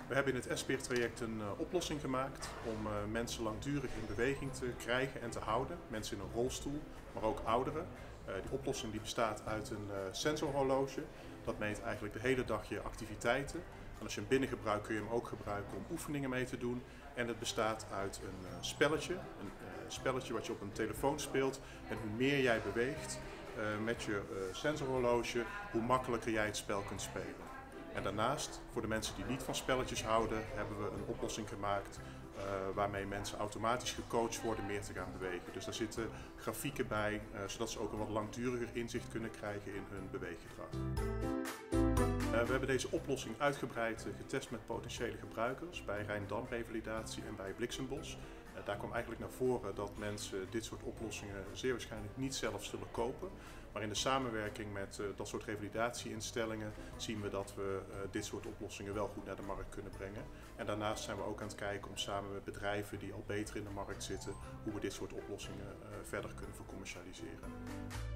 We hebben in het SPIR-traject een oplossing gemaakt om mensen langdurig in beweging te krijgen en te houden. Mensen in een rolstoel, maar ook ouderen. Die oplossing die bestaat uit een sensorhorloge. Dat meet eigenlijk de hele dag je activiteiten. En als je hem binnen gebruikt kun je hem ook gebruiken om oefeningen mee te doen. En het bestaat uit een spelletje wat je op een telefoon speelt. En hoe meer jij beweegt met je sensorhorloge, hoe makkelijker jij het spel kunt spelen. En daarnaast, voor de mensen die niet van spelletjes houden, hebben we een oplossing gemaakt waarmee mensen automatisch gecoacht worden meer te gaan bewegen. Dus daar zitten grafieken bij, zodat ze ook een wat langduriger inzicht kunnen krijgen in hun beweeggedrag. We hebben deze oplossing uitgebreid getest met potentiële gebruikers bij Rijndam Revalidatie en bij Blixenbos. Daar kwam eigenlijk naar voren dat mensen dit soort oplossingen zeer waarschijnlijk niet zelf zullen kopen. Maar in de samenwerking met dat soort revalidatieinstellingen zien we dat we dit soort oplossingen wel goed naar de markt kunnen brengen. En daarnaast zijn we ook aan het kijken om samen met bedrijven die al beter in de markt zitten, hoe we dit soort oplossingen verder kunnen vercommercialiseren.